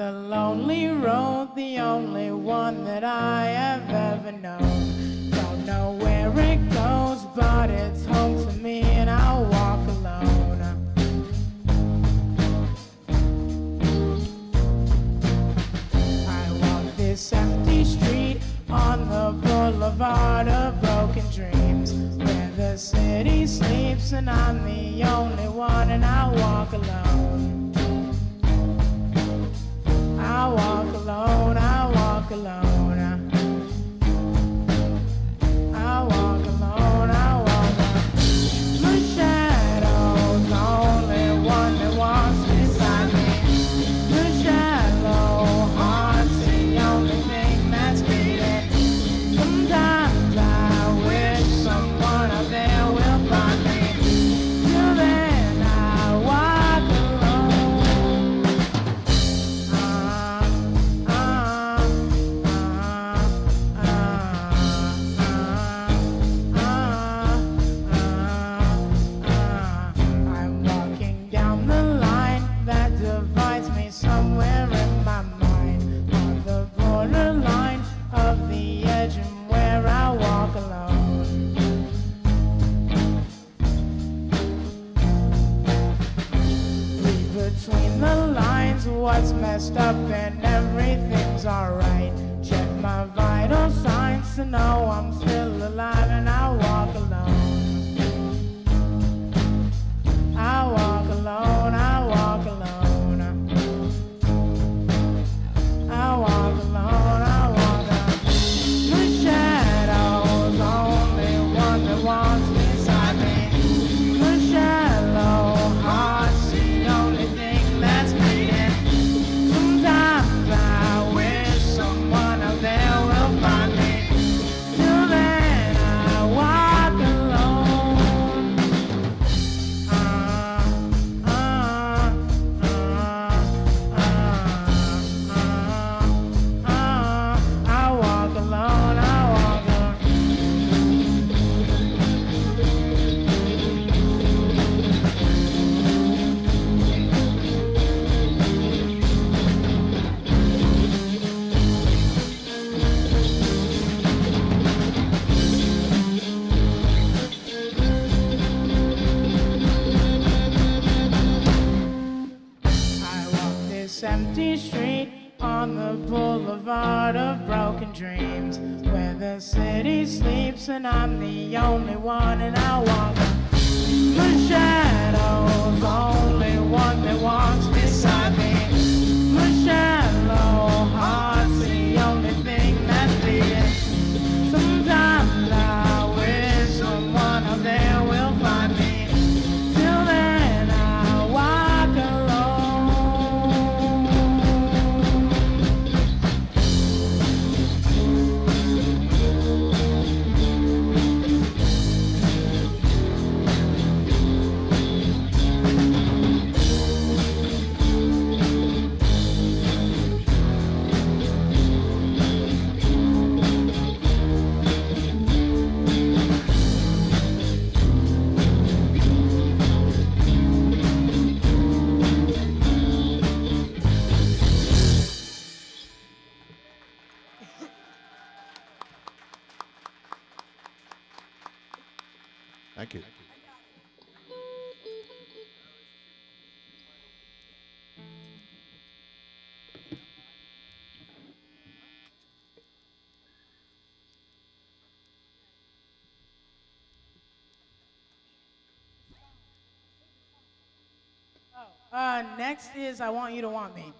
the lonely road, the only one that I have ever known. Don't know where it goes, but it's home to me, and I'll walk alone. I walk this empty street on the boulevard of broken dreams, where the city sleeps and I'm the only one, and I walk alone. I walk alone, I walk alone. I walk alone, I walk alone. My shadow's the only one that walks beside me. The shallow heart's the only thing that's beating. Sometimes I wish someone out there will find me. Till then I walk alone. I'm walking down the line that divides me somewhere in my mind, on the borderline of the edge and where I walk alone. Read between the lines what's messed up and everything's alright. Check my vital signs to know I'm still alive, and I walk alone. I walk alone, I walk alone. I walk alone, I walk alone. The shadow's the only one that walks beside me. The shallow heart's the only thing that's beating. Sometimes I wish someone out there will find me. Till then I walk alone. I walk alone, I walk alone. I walk this empty street on the boulevard of broken dreams, where the city sleeps and I'm the only one, and I walk. The shadow's the only one that walks beside me. The shallow heart's the only thing that's beating. Sometimes I wish someone out there will find me. Till then I walk alone. Thank you. Next is I Want You to Want Me.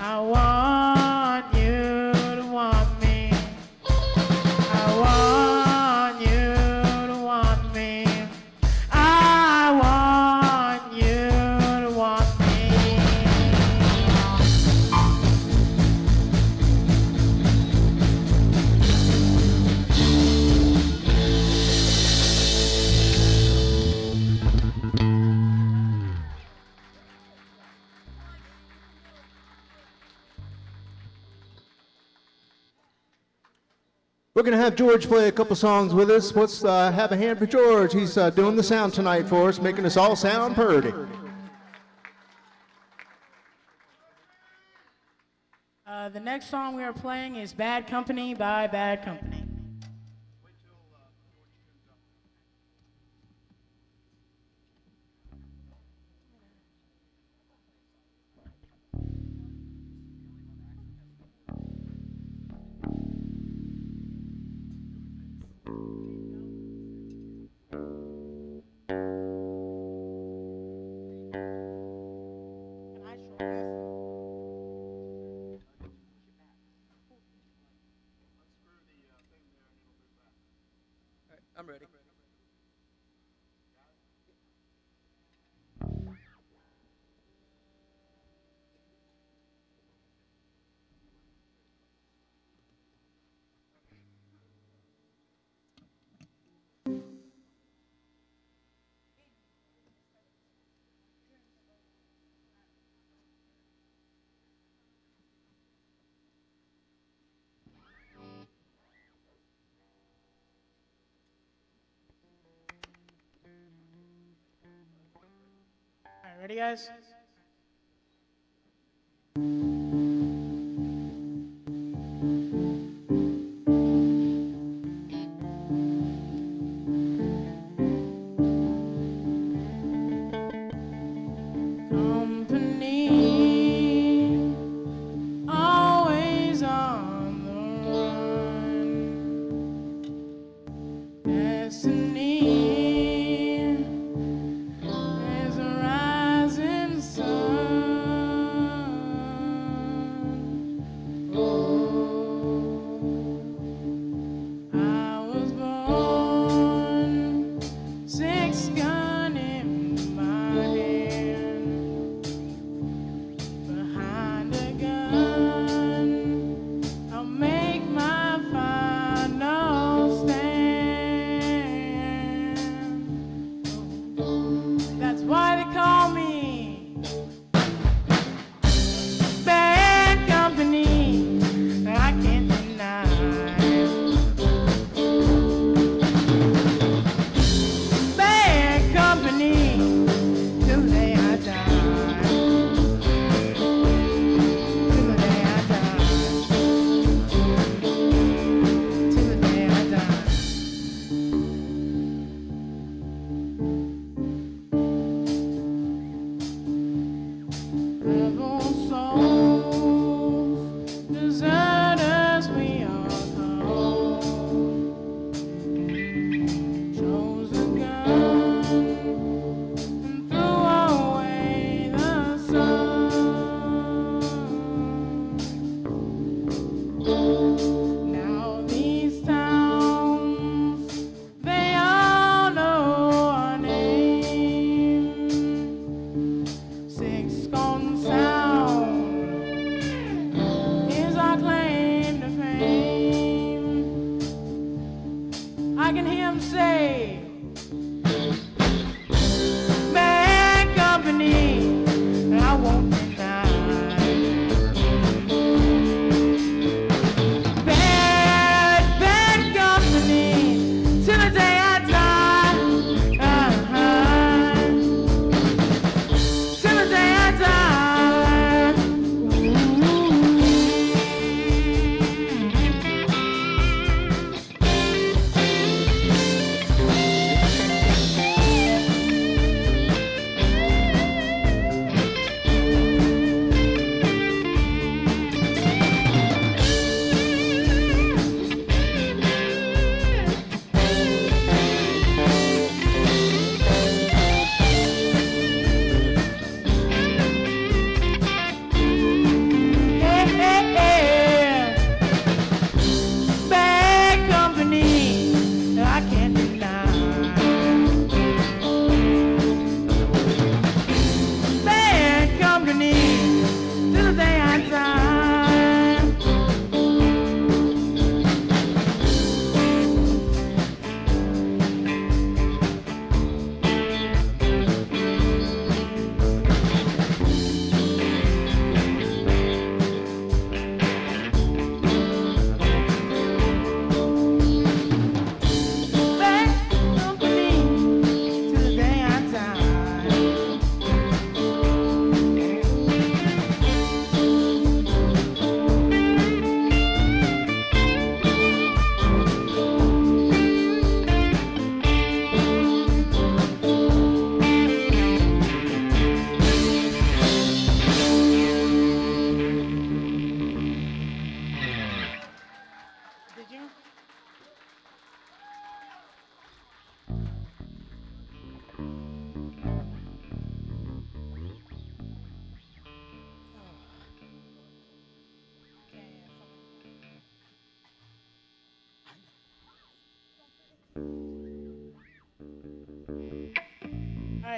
I want you to want me. I want you to want me. I want you to want me. We're going to have George play a couple songs with us. Let's have a hand for George. He's doing the sound tonight for us, making us all sound purty. The next song we are playing is Bad Company by Bad Company. I'm ready. All right, ready, guys? Company, always on the run. Destiny is a rising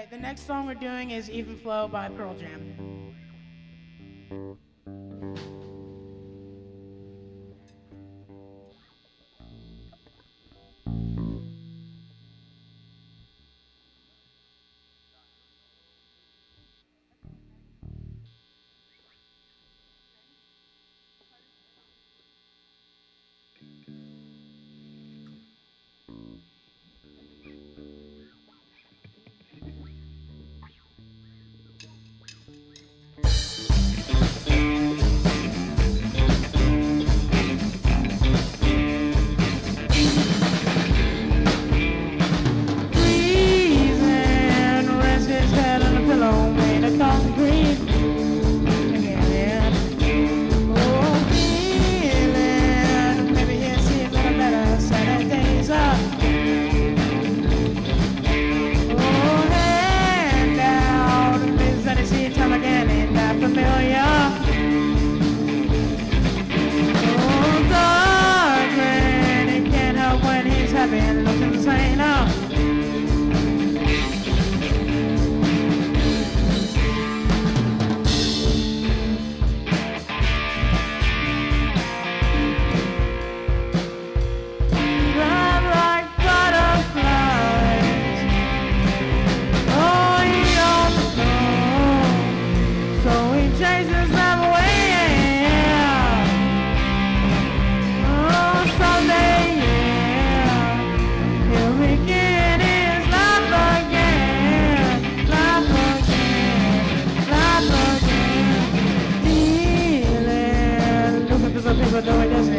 right, the next song we're doing is Even Flow by Pearl Jam. But no, it doesn't